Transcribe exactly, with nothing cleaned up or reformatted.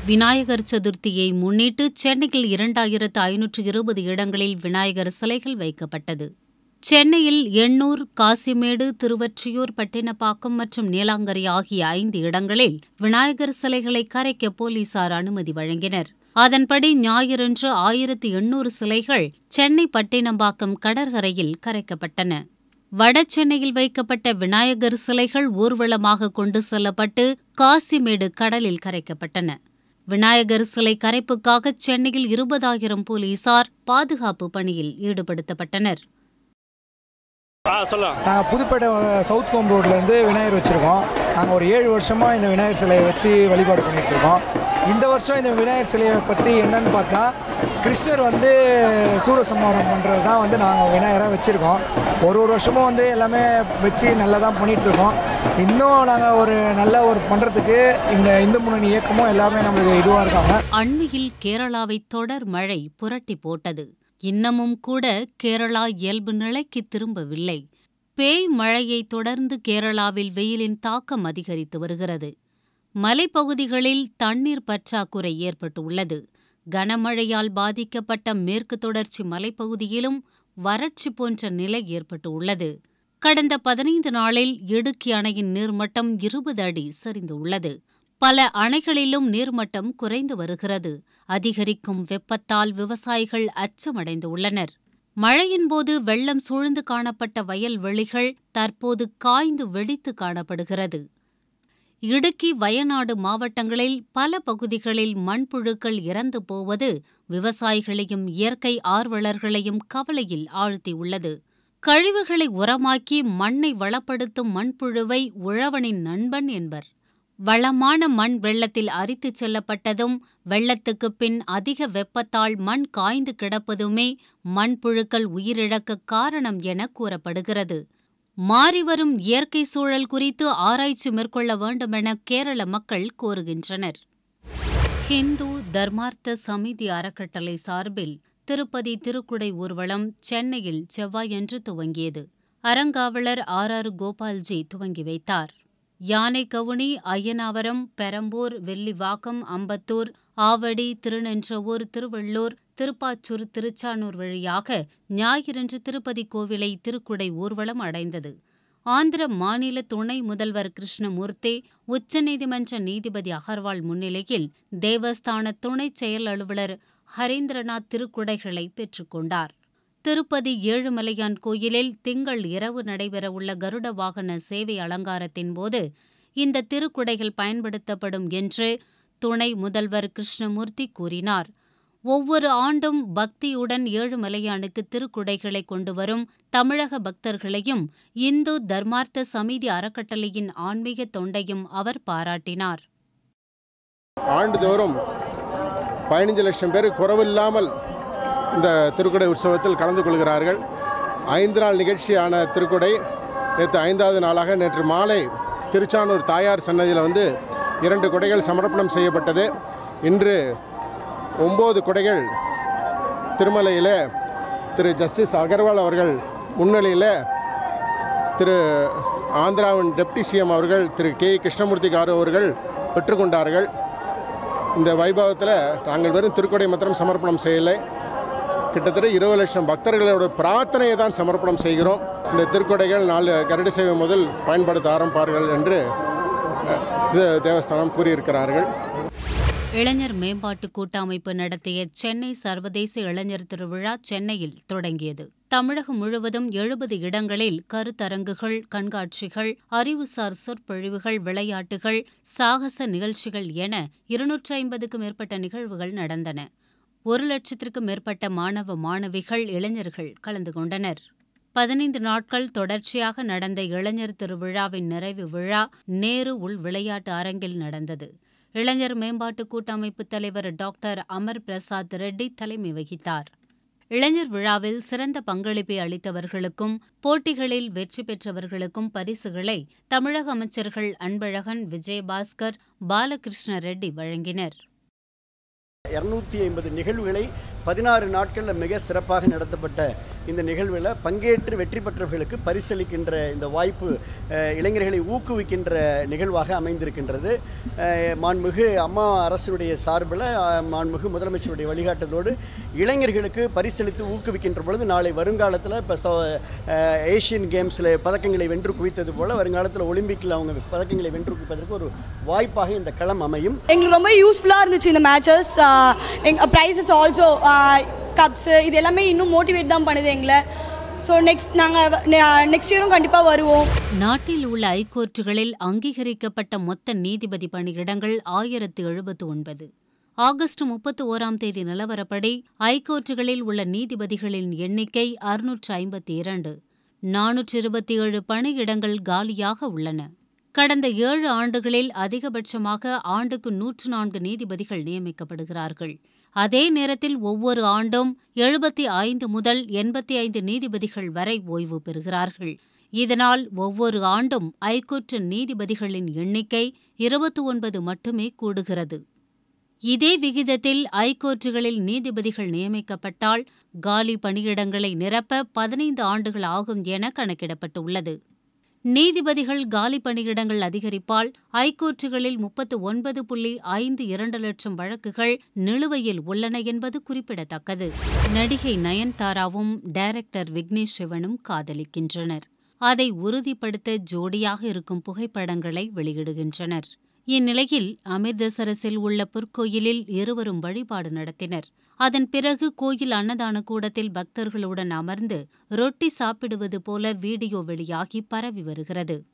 விநாயகர் சதுர்த்தியை முன்னிட்டு சென்னையில் இரண்டாயிரத்து ஐநூற்று இருபது இடங்களில் விநாயகர் சிலைகள் வைக்கப்பட்டது. சென்னையில் எண்ணூர், காசிமேடு, திருவொற்றியூர், பட்டினப்பாக்கம் மற்றும் நீலாங்கரை ஆகிய ஐந்து இடங்களில் விநாயகர் சிலைகளை கரைக்க போலீசார் அனுமதி வழங்கினர். அதன்படி ஞாயிறன்று ஆயிரத்து எண்ணூறு சிலைகள் சென்னை பட்டினப்பாக்கம் கடற்கரையில் கரைக்கப்பட்டன. வடசென்னையில் வைக்கப்பட்ட விநாயகர் சிலைகள் ஊர்வலமாக கொண்டு செல்லப்பட்டு காசிமேடு கடலில் கரைக்கப்பட்டன. விநாயகர் சிலை கரைப்புக்காக சென்னையில் இருபதாயிரம் போலீசார் பாதுகாப்பு பணியில் ஈடுபடுத்தப்பட்டனர். நாங்கள் புதுப்பேட்டை சவுத் கோம் ரோட்லேருந்து விநாயகர் வச்சுருக்கோம். நாங்கள் ஒரு ஏழு வருஷமாக இந்த விநாயகர் சிலையை வச்சு வழிபாடு பண்ணிகிட்ருக்கோம். இந்த வருஷம் இந்த விநாயகர் சிலையை பற்றி என்னன்னு பார்த்தா, கிருஷ்ணர் வந்து சூரசம்ஹாரம் பண்ணுறது தான் வந்து நாங்கள் விநாயகராக வச்சுருக்கோம். ஒரு ஒரு வருஷமும் வந்து எல்லாமே வச்சு நல்லா தான் பண்ணிகிட்ருக்கோம். இன்னும் நாங்கள் ஒரு நல்ல ஒரு பண்ணுறதுக்கு இந்த இந்து முன்னணி இயக்கமும் எல்லாமே நம்மளுக்கு இதுவாக இருக்காங்க. அண்மையில் கேரளாவை தொடர் மழை புரட்டி போட்டது. இன்னமும் கூட கேரளா இயல்பு நிலைக்கு திரும்பவில்லை. பேய் மழையை தொடர்ந்து கேரளாவில் வெயிலின் தாக்கம் அதிகரித்து வருகிறது. மலைப்பகுதிகளில் தண்ணீர் பற்றாக்குறை ஏற்பட்டுள்ளது. கனமழையால் பாதிக்கப்பட்ட மேற்கு தொடர்ச்சி மலைப்பகுதியிலும் வறட்சி போன்ற நிலை ஏற்பட்டுள்ளது. கடந்த பதினைந்து நாளில் இடுக்கி அணையின் நீர்மட்டம் இருபது அடி சரிந்துள்ளது. பல அணைகளிலும் நீர்மட்டம் குறைந்து வருகிறது. அதிகரிக்கும் வெப்பத்தால் விவசாயிகள் அச்சமடைந்துள்ளனர். மழையின்போது வெள்ளம் சூழ்ந்து காணப்பட்ட வயல்வெளிகள் தற்போது காய்ந்து வெடித்து காணப்படுகிறது. இடுக்கி, வயநாடு மாவட்டங்களில் பல பகுதிகளில் மண்புழுக்கள் இறந்து போவது விவசாயிகளையும் இயற்கை ஆர்வலர்களையும் கவலையில் ஆழ்த்தியுள்ளது. கழிவுகளை உரமாக்கி மண்ணை வளப்படுத்தும் மண்புழுவை உழவனின் நண்பன் என்பர். வளமான மண் வெள்ளத்தில் அரித்துச் செல்லப்பட்டதும், வெள்ளத்துக்கு பின் அதிக வெப்பத்தால் மண் காய்ந்து கிடப்பதுமே மண்புழுக்கள் உயிரிழக்க காரணம் என கூறப்படுகிறது. மாறிவரும் இயற்கை சூழல் குறித்து ஆராய்ச்சி மேற்கொள்ள வேண்டுமென கேரள மக்கள் கோருகின்றனர். ஹிந்து தர்மார்த்த சமிதி அறக்கட்டளை சார்பில் திருப்பதி திருக்குடை ஊர்வலம் சென்னையில் செவ்வாயன்று துவங்கியது. அறங்காவலர் ஆர் ஆர் கோபால்ஜி துவங்கி வைத்தார். யானைகவுனி, அய்யனாவரம், பெரம்பூர், வெள்ளிவாக்கம், அம்பத்தூர், ஆவடி, திருநென்றவூர், திருவள்ளூர், திருப்பாச்சூர், திருச்சானூர் வழியாக ஞாயிறன்று திருப்பதி கோவிலை திருக்குடை ஊர்வலம் அடைந்தது. ஆந்திர மாநில துணை முதல்வர் கிருஷ்ணமூர்த்தி, உச்சநீதிமன்ற நீதிபதி அகர்வால் முன்னிலையில் தேவஸ்தான துணை செயல் அலுவலர் ஹரீந்திரநாத் திருக்குடைகளை பெற்றுக்கொண்டார். திருப்பதி ஏழுமலையான் கோயிலில் திங்கள் இரவு நடைபெறவுள்ள கருட வாகன சேவை அலங்காரத்தின் போது இந்த திருக்குடைகள் பயன்படுத்தப்படும் என்று துணை முதல்வர் கிருஷ்ணமூர்த்தி கூறினார். ஒவ்வொரு ஆண்டும் பக்தியுடன் ஏழுமலையானுக்கு திருக்குடைகளை கொண்டுவரும் தமிழக பக்தர்களையும் இந்து தர்மார்த்த சமிதி அறக்கட்டளையின் ஆன்மீக தொண்டையும் அவர் பாராட்டினார். ஆண்டுதோறும் பதினைந்து லட்சம் பேர் குறைவில்லாமல் இந்த திருக்குடை உற்சவத்தில் கலந்து கொள்கிறார்கள். ஐந்து நாள் நிகழ்ச்சியான திருக்குடை நேற்று ஐந்தாவது நாளாக நேற்று மாலை திருச்சானூர் தாயார் சன்னதியில் வந்து இரண்டு குடைகள் சமர்ப்பணம் செய்யப்பட்டது. இன்று ஒம்பது குடைகள் திருமலையில் திரு ஜஸ்டிஸ் அகர்வால் அவர்கள் முன்னிலையில் திரு ஆந்திராவின் டெப்டி சிஎம் அவர்கள் திரு கே கிருஷ்ணமூர்த்தி காரு அவர்கள் பெற்றுக்கொண்டார்கள். இந்த வைபவத்தில் நாங்கள் வெறும் திருக்குடை மாத்திரம் சமர்ப்பணம் செய்யலை, கிட்டத்தட்ட இருபது லட்சம் பக்தர்களோட பிரார்த்தனையை தான் சமர்ப்பணம் செய்கிறோம். இந்த திருக்கொடைகள் நாலு கருட சேவை முதல் பயன்படுத்த ஆரம்பிப்பார்கள் என்று தேவஸ்தானம் கூறியிருக்கிறார்கள். இளைஞர் மேம்பாட்டு கூட்டமைப்பு நடத்திய சென்னை சர்வதேச இளைஞர் திருவிழா சென்னையில் தொடங்கியது. தமிழகம் முழுவதும் எழுபது இடங்களில் கருத்தரங்குகள், கண்காட்சிகள், அறிவுசார் சொற்பொழிவுகள், விளையாட்டுகள், சாகச நிகழ்ச்சிகள் என இருநூற்றி ஐம்பதுக்கும் மேற்பட்ட நிகழ்வுகள் நடந்தன. ஒரு லட்சத்திற்கும் மேற்பட்ட மாணவ மாணவிகள், இளைஞர்கள் கலந்து கொண்டனர். பதினைந்து நாட்கள் தொடர்ச்சியாக நடந்த இளைஞர் திருவிழாவின் நிறைவு விழா நேரு உள் விளையாட்டு அரங்கில் நடந்தது. இளைஞர் மேம்பாட்டு கூட்டமைப்பு தலைவர் டாக்டர் அமர் பிரசாத் ரெட்டி தலைமை வகித்தார். இளைஞர் விழாவில் சிறந்த பங்களிப்பை அளித்தவர்களுக்கும் போட்டிகளில் வெற்றி பெற்றவர்களுக்கும் பரிசுகளை தமிழக அமைச்சர்கள் அன்பழகன், விஜயபாஸ்கர், பாலகிருஷ்ண ரெட்டி வழங்கினர். இருநூற்றி ஐம்பது நிகழ்வுகளை பதினாறு நாட்களில் மிக சிறப்பாக நடத்தப்பட்ட இந்த நிகழ்வில் பங்கேற்று வெற்றி பெற்றவர்களுக்கு பரிசளிக்கின்ற இந்த வாய்ப்பு இளைஞர்களை ஊக்குவிக்கின்ற நிகழ்வாக அமைந்திருக்கின்றது. மாண்புமிகு அம்மா அரசுடைய சார்பில் மாண்புமிகு முதலமைச்சருடைய வழிகாட்டுதலோடு இளைஞர்களுக்கு பரிசளித்து ஊக்குவிக்கின்ற பொழுது நாளை வருங்காலத்தில் இப்போ ஏஷியன் கேம்ஸில் பதக்கங்களை வென்று குவித்தது போல் வருங்காலத்தில் ஒலிம்பிக்கில் அவங்க பதக்கங்களை வென்று குவிப்பதற்கு ஒரு வாய்ப்பாக இந்த களம் அமையும். எங்களுக்கு ரொம்ப யூஸ்ஃபுல்லாக இருந்துச்சு இந்த மேட்சஸ். எங்கள் ப்ரைஸஸ் ஆல்சோ கப்ஸு இது எல்லாமே இன்னும் மோட்டிவேட் தான் பண்ணுது எங்களை. ஸோ நெக்ஸ்ட் நாங்கள் நெக்ஸ்ட் இயரும் கண்டிப்பாக வருவோம். நாட்டில் உள்ள ஐகோர்ட்டுகளில் அங்கீகரிக்கப்பட்ட மொத்த நீதிபதி பணியிடங்கள் ஆயிரத்து எழுபத்து ஒன்பது. ஆகஸ்ட் முப்பத்தி ஓராம் தேதி நிலவரப்படி ஐகோர்ட்டுகளில் உள்ள நீதிபதிகளின் எண்ணிக்கை அறுநூற்று ஐம்பத்தி இரண்டு. நானூற்று இருபத்தி ஏழு பணியிடங்கள் காலியாக உள்ளன. கடந்த ஏழு ஆண்டுகளில் அதிகபட்சமாக ஆண்டுக்கு நூற்று நான்கு நீதிபதிகள் நியமிக்கப்படுகிறார்கள். அதே நேரத்தில் ஒவ்வொரு ஆண்டும் எழுபத்தி ஐந்து முதல் எண்பத்தி ஐந்து நீதிபதிகள் வரை ஓய்வு பெறுகிறார்கள். இதனால் ஒவ்வொரு ஆண்டும் ஐகோர்ட் நீதிபதிகளின் எண்ணிக்கை இருபத்தி ஒன்பது மட்டுமே கூடுகிறது. இதே விகிதத்தில் ஐகோர்ட்டுகளில் நீதிபதிகள் நியமிக்கப்பட்டால் காலி பணியிடங்களை நிரப்ப பதினைந்து ஆண்டுகள் ஆகும் என கணக்கிடப்பட்டுள்ளது. நீதிபதிகள் காலி பணியிடங்கள் அதிகரிப்பால் ஐகோர்ட்டுகளில் முப்பத்து ஒன்பது புள்ளி ஐந்து இரண்டு லட்சம் வழக்குகள் நிலுவையில் உள்ளன என்பது குறிப்பிடத்தக்கது. நடிகை நயன்தாராவும் டைரக்டர் விக்னேஷ் சிவனும் காதலிக்கின்றனர். அதை உறுதிப்படுத்த ஜோடியாக இருக்கும் புகைப்படங்களை வெளியிடுகின்றனர். இந்நிலையில் அமிர்தசரஸில் உள்ள பொற்கோயிலில் இருவரும் வழிபாடு நடத்தினர். அதன் பிறகு கோயில் அன்னதான கூடத்தில் பக்தர்களுடன் அமர்ந்து ரொட்டி சாப்பிடுவது போல வீடியோ வெளியாகி பரவி வருகிறது.